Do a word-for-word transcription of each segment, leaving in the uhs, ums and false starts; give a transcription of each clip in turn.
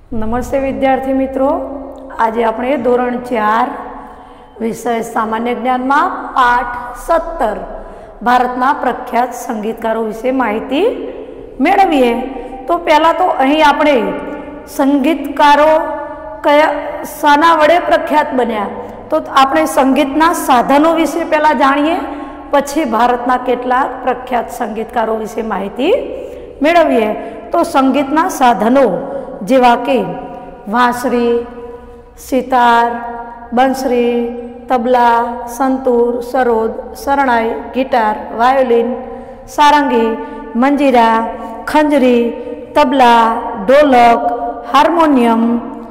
नमस्ते विद्यार्थी मित्रों, आज आपणे धोरण चार विषय सामान्य ज्ञान में पाठ सत्तर भारतना प्रख्यात संगीतकारों विषे माहिती मेळवीए। तो पहला तो अहीं आपणे संगीतकारों कया शाना वडे प्रख्यात बन्या, तो आपणे संगीतना साधनों विषे पहला जाणीए, पछी भारतना केटलाक प्रख्यात संगीतकारों विषे माहिती मेळवीए। तो संगीतना साधनों जेवा के वांसरी, सितार, बंसरी, तबला, संतूर, सरोद, शरणाई, गिटार, वायोलिन, सारंगी, मंजीरा, खंजरी, तबला, ढोलक, हार्मोनियम,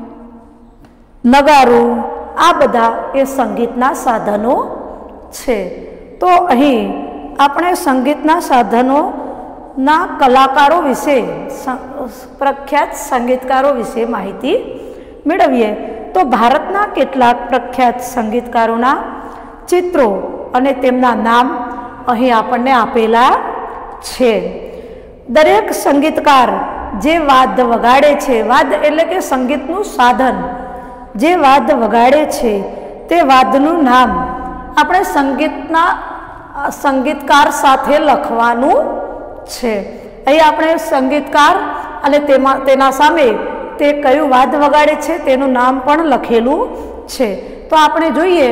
नगारू आ बधा ए संगीतना साधनों छे। तो अहीं आपणे संगीतना साधनों ना कलाकारों विषे प्रख्यात संगीतकारों विषे माहिती मेळवीए। तो भारतना केटलाक प्रख्यात संगीतकारोना चित्रों अने तेमना नाम अहीं आपणे आपेला छे। दरेक संगीतकार जे वाद्य वगाड़े छे, वाद्य एटले के संगीतनुं साधन, जे वाद्य वगाड़े छे ते वाद्यनुं नाम आपणे संगीतना संगीतकार साथे लखवानुं छे। અહીં આપણે સંગીતકાર અને તેમાં તેના સામે તે કયું વાદ્ય વગાડે છે તેનું નામ પણ લખેલું છે। તો આપણે જોઈએ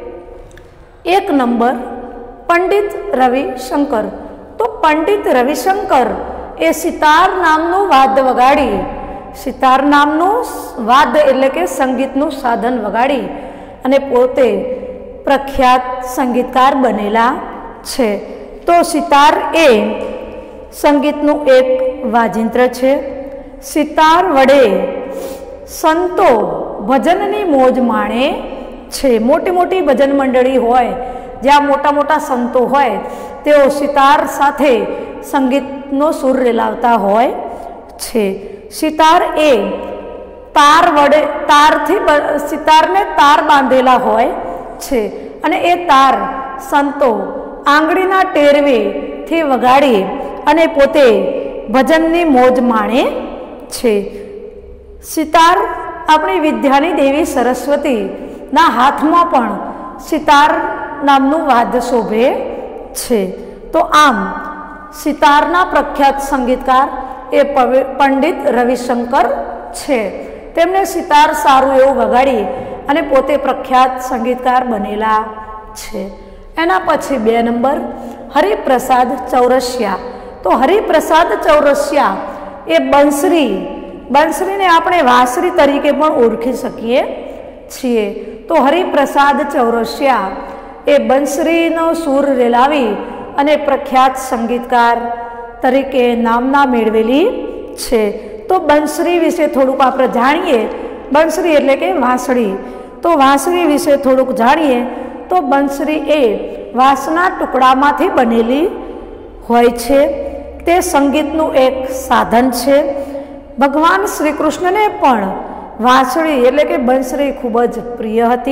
એક નંબર પંડિત રવિશંકર। તો પંડિત રવિશંકર એ સિતાર નામનું વાદ્ય વગાડી, સિતાર નામનું વાદ્ય એટલે કે સંગીતનું સાધન વગાડી અને પોતે પ્રખ્યાત સંગીતકાર બનેલા છે। તો સિતાર એ संगीतनु एक वाजिंत्र छे। सितार वडे संतो भजननी मोज माणे छे। मोटी मोटी भजन मंडળી होय, ज्यां मोटा मोटा संतो होय तेओ सितार साथे संगीतनो सूर रेलावता होय छे। सितार ए तार वडे तारथी सितारने तार बांधेला होय छे अने ए तार संतो आंगळीना टेरवे थी वगाड़ी अने पोते भजननी मोज माणे छे। सितार अपनी विद्यानी देवी सरस्वती ना हाथ में पण सितार नामनु वाद्य शोभे छे। तो आम सितारना प्रख्यात संगीतकार ए पंडित रविशंकर छे। तेमने सितार सारू एवुं वगाड़ी अने पोते प्रख्यात संगीतकार बनेला छे। एना पछी बे नंबर हरिप्रसाद चौरसिया। तो हरिप्रसाद चौरसिया ए बंसरी, बंसरी ने आपणे वांसरी तरीके पण ओळखी सकीए छीए। तो हरिप्रसाद चौरसिया ए बंसरीनो सूर रेलावी अने प्रख्यात संगीतकार तरीके नामना मेळवेली छे। तो बंसरी विषे थोड़ुंक आपणे जाणीए। बंसरी एटले के वांसળી। तो वांसળી विषे थोड़ुंक जाणीए। तो बंसरी ए वांसना टुकड़ामांथी बनेली होय छे। ते संगीतनु एक साधन छे। भगवान श्री कृष्ण ने पण वांसળી एटले के बंसरी खूब ज प्रिय हती।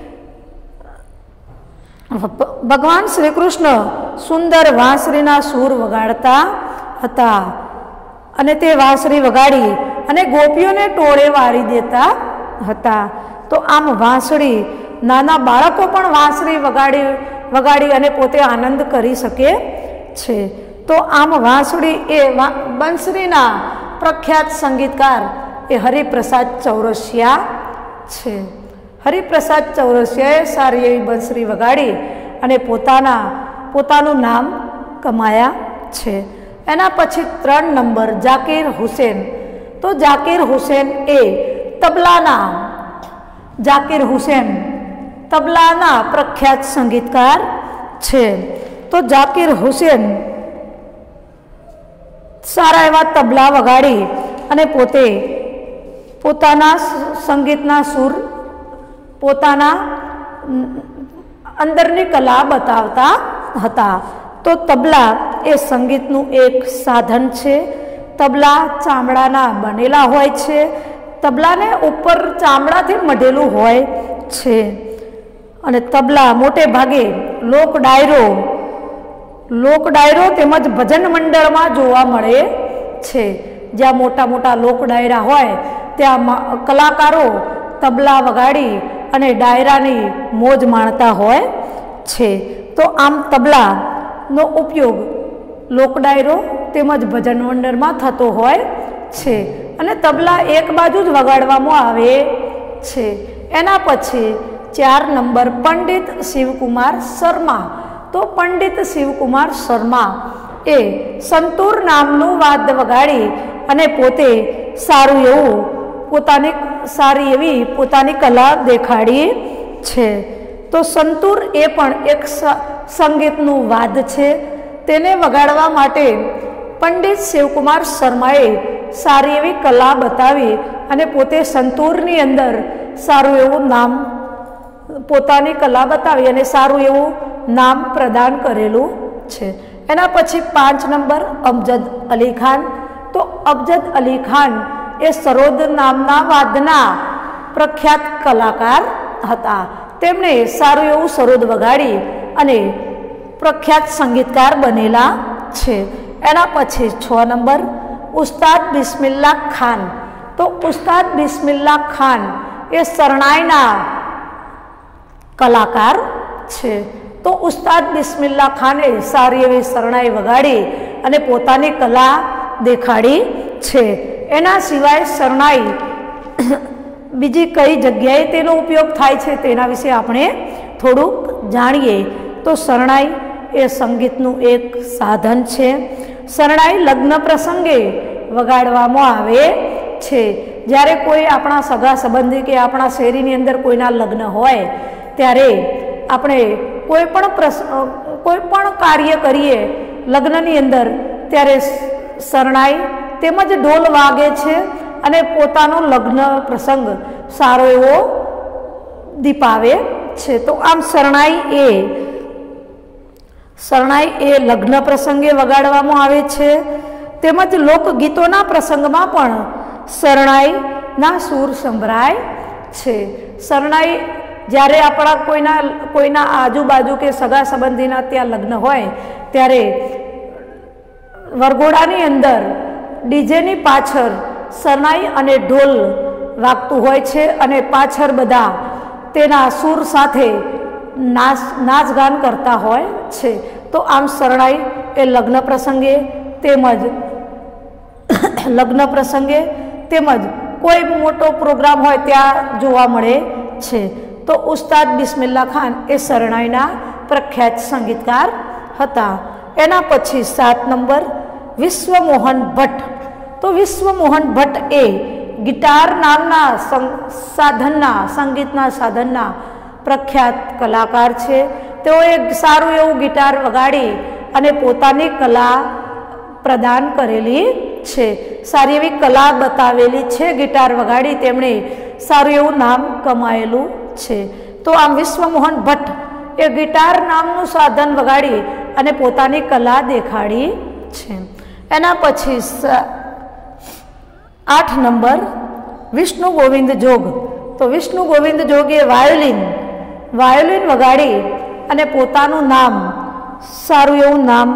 भगवान श्री कृष्ण सुंदर वांसળીना सूर वगाड़ता हता अने ते वांसળી वगाड़ी अने गोपीओने टोळे वारी देता हता। तो आम वांसળી नाना बाळको पण वांसળી वगाड़ी वगाड़ी अने पोते आनंद करी सके छे। तो आम वांसળી ए बंसरीना प्रख्यात संगीतकार ए हरिप्रसाद चौरसिया छे। हरिप्रसाद चौरसियाए सारी एवी बंसरी वगाड़ी अने पोताना पोतानुं नाम कमाया छे। एना पछी त्रण नंबर जाकिर हुसैन। तो जाकिर हुसैन ए तबलाना जाकिर हुसैन तबलाना प्रख्यात संगीतकार छे। तो जाकिर हुसैन सारा एवा तबला वगाड़ी अने पोते पोताना संगीतना सूर पोताना अंदरनी कला बतावता हता। तो तबला ए संगीतनु एक साधन छे। तबला चामड़ाना बनेला होय छे। तबलाने ऊपर चामड़ाथी मढेलुं होय छे अने तबला मोटे भागे लोक डायरो लोक डायरो तेमज भजन मंडल में जोवा मळे छे। ज्यां मोटा मोटा लोक डायरा होय ત્યાં કલાકારો તબલા વગાડી અને ડાયરાની મોજ માણતા હોય છે। તો આમ તબલાનો ઉપયોગ લોક ડાયરો તેમજ ભજન મંડળમાં થતો હોય છે અને તબલા એક બાજુ જ વગાડવામાં આવે છે। એના પછી ચાર નંબર પંડિત શિવકુમાર શર્મા। તો પંડિત શિવકુમાર શર્મા એ સંતૂર નામનું વાદ્ય વગાડી અને પોતે સારું એવું પોતાની સારી એવી પોતાની કલા દેખાડી છે। તો સંતૂર એ પણ એક સંગીતનું વાદ્ય છે। તેને વગાડવા માટે પંડિત શિવકુમાર શર્માએ સારી એવી કલા બતાવી અને પોતે સંતૂરની અંદર સારું એવું નામ પોતાની કલા બતાવી અને સારું એવું નામ પ્રદાન કરેલું છે। એના પછી પાંચ નંબર અમજદ અલી ખાન। તો અમજદ અલી ખાન એ સરોદ નામના વાદ્યના પ્રખ્યાત કલાકાર હતા। તેમણે સારું એવું સરોદ વગાડી અને પ્રખ્યાત સંગીતકાર બનેલા છે। એના પછી છ નંબર ઉસ્તાદ બિસ્મિલ્લા ખાન। તો ઉસ્તાદ બિસ્મિલ્લા ખાન એ શરણાઈના કલાકાર છે। તો ઉસ્તાદ બિસ્મિલ્લા ખાને સારી એવી શરણાઈ વગાડી અને પોતાની કલા દેખાડી છે। એના સિવાય શરણાઈ બીજી કઈ જગ્યાએ તેનો ઉપયોગ થાય છે તેના વિશે આપણે થોડુંક જાણીએ। તો શરણાઈ એ સંગીતનું એક સાધન છે। શરણાઈ લગ્ન પ્રસંગે વગાડવામાં આવે છે। જ્યારે કોઈ આપણા સગા સંબંધી કે આપણા શેરીની અંદર કોઈના લગ્ન હોય ત્યારે આપણે કોઈ પણ પ્રસ કોઈ પણ કાર્ય કરીએ લગ્નની અંદર ત્યારે શરણાઈ તેમજ ઢોલ વાગે છે અને પોતાનો લગ્ન પ્રસંગ સારો એવો દીપાવે છે। તો આમ શરણાઈ એ શરણાઈ એ લગ્ન પ્રસંગે વગાડવામાં આવે છે તેમજ લોકગીતોના પ્રસંગમાં પણ શરણાઈના સૂર સંભળાય છે। શરણાઈ જ્યારે આપણા કોઈના કોઈના આજુબાજુ કે સગા સંબંધીના ત્યાં લગ્ન હોય ત્યારે વરઘોડાની અંદર ડીજેની પાછળ શરણાઈ અને ઢોલ વાગતું હોય છે અને પાછળ બધા તેના સૂર સાથે નાચ નાચગાન કરતા હોય છે। તો આમ શરણાઈ એ લગ્ન પ્રસંગે તેમજ લગ્ન પ્રસંગે તેમજ કોઈ મોટો પ્રોગ્રામ હોય ત્યાં જોવા મળે છે। તો ઉસ્તાદ બિસ્મિલ્લા ખાન એ શરણાઈના પ્રખ્યાત સંગીતકાર હતા। એના પછી સાત નંબર વિશ્વમોહન ભટ્ટ। તો વિશ્વમોહન ભટ્ટ એ ગિટાર નામના સાધનના સંગીતના સાધનના પ્રખ્યાત કલાકાર છે। તેઓએ સારું એવું ગિટાર વગાડી અને પોતાની કલા પ્રદાન કરેલી છે। સારી એવી કલા બતાવેલી છે। ગિટાર વગાડી તેમણે સારું એવું નામ કમાયેલું છે। તો આમ વિશ્વમોહન ભટ્ટ એ ગિટાર નામનું સાધન વગાડી અને પોતાની કલા દેખાડી છે। એના પછી આઠ નંબર વિષ્ણુ ગોવિંદ જોગ। તો વિષ્ણુ ગોવિંદ જોગ એ વાયોલિન વાયોલિન વગાડી અને પોતાનું નામ સારું એવું નામ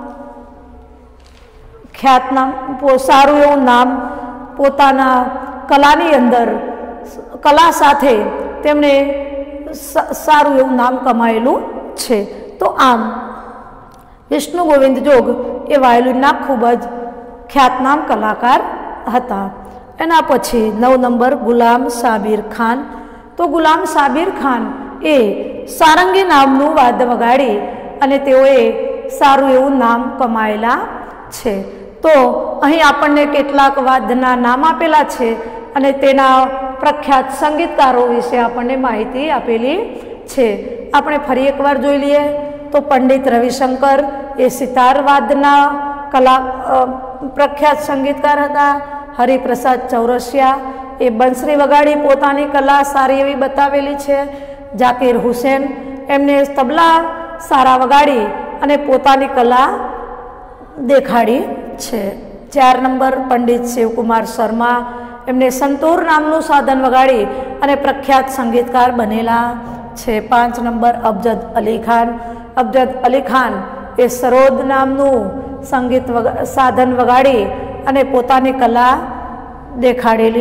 ખ્યાત નામ સારું એવું નામ પોતાના કલાની અંદર કલા સાથે તેમણે સારું એવું નામ કમાયેલું છે। તો આમ વિષ્ણુ ગોવિંદ જોગ એ વાયોલિનના ખૂબ જ ખ્યાતનામ કલાકાર હતા। એના પછી નવ નંબર ગુલામ સાબિર ખાન। તો ગુલામ સાબિર ખાન એ સારંગી નામનું વાદ્ય વગાડી અને તેઓએ સારું એવું નામ કમાયેલા છે। તો અહીં આપણને કેટલાક વાદ્યના નામ આપેલા છે અને તેના પ્રખ્યાત સંગીતકારો વિશે આપણને માહિતી આપેલી છે। આપણે ફરી એકવાર જોઈ લઈએ તો પંડિત રવિશંકર એ સિતાર વાદ્યના કલા પ્રખ્યાત સંગીતકાર હતા। હરિપ્રસાદ ચૌરસિયા એ બંસરી વગાડી પોતાની કલા સારી એવી બતાવેલી છે। જાકીર હુસેન એમને તબલા સારા વગાડી અને પોતાની કલા દેખાડી છે। ચાર નંબર પંડિત શિવકુમાર શર્મા એમને સંતૂર નામનું સાધન વગાડી અને પ્રખ્યાત સંગીતકાર બનેલા છે। પાંચ નંબર અમજદ અલી ખાન। અમજદ અલી ખાન એ સરોદ નામનું સંગીત સાધન વગાડી અને પોતાની કલા દેખાડેલી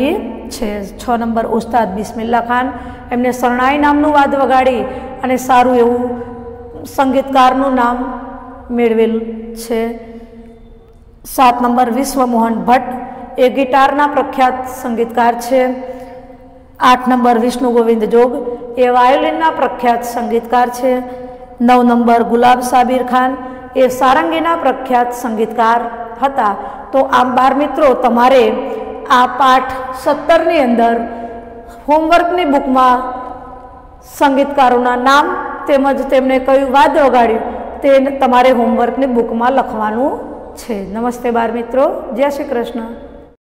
છે। છ નંબર ઉસ્તાદ બિસ્મિલ્લા ખાન, એમને શરણાઈ નામનું વાદ વગાડી અને સારું એવું સંગીતકારનું નામ મેળવેલું છે। સાત નંબર વિશ્વમોહન ભટ્ટ, એ ગિટારના પ્રખ્યાત સંગીતકાર છે। આઠ નંબર વિષ્ણુ ગોવિંદ જોગ, એ વાયોલિનના પ્રખ્યાત સંગીતકાર છે। નવ નંબર ગુલાબ સાબિર ખાન, એ સારંગીના પ્રખ્યાત સંગીતકાર હતા। તો આમ બાર મિત્રો, તમારે આ પાઠ સત્તરની અંદર હોમવર્કની બુકમાં સંગીતકારોના નામ તેમજ તેમણે કયું વાદ વગાડ્યું તે તમારે હોમવર્કની બુકમાં લખવાનું છે। નમસ્તે બાર મિત્રો, જય શ્રી કૃષ્ણ।